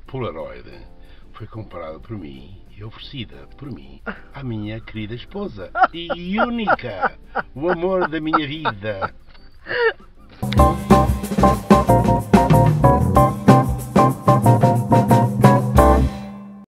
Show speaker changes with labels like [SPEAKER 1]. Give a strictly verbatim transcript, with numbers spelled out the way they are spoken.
[SPEAKER 1] Polaroid foi comprada por mim e oferecida por mim à minha querida esposa e única, o amor da minha vida.